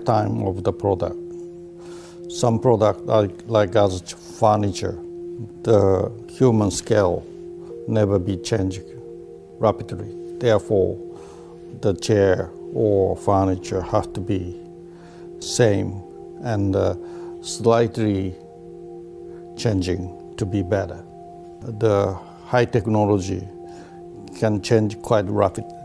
lifetime of the product. Some product, like as furniture, the human scale never be changed rapidly. Therefore, the chair or furniture have to be same and slightly changing to be better. The high technology can change quite rapidly.